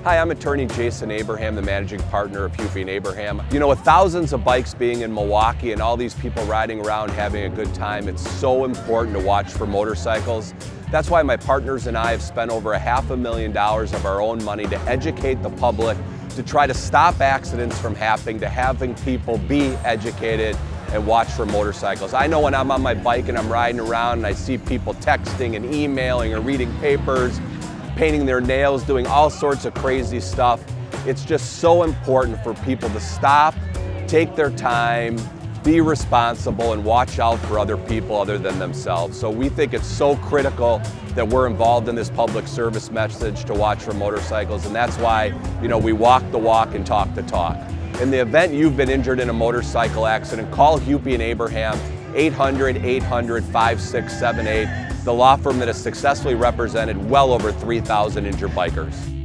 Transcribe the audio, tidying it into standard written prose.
Hi, I'm attorney Jason Abraham, the managing partner of Hupy and Abraham. You know, with thousands of bikes being in Milwaukee and all these people riding around having a good time, it's so important to watch for motorcycles. That's why my partners and I have spent over $500,000 of our own money to educate the public, to try to stop accidents from happening, to having people be educated and watch for motorcycles. I know when I'm on my bike and I'm riding around and I see people texting and emailing or reading papers, painting their nails, doing all sorts of crazy stuff. It's just so important for people to stop, take their time, be responsible, and watch out for other people other than themselves. So we think it's so critical that we're involved in this public service message to watch for motorcycles, and that's why, you know, we walk the walk and talk the talk. In the event you've been injured in a motorcycle accident, call Hupy and Abraham, 800-800-5678, the law firm that has successfully represented well over 3,000 injured bikers.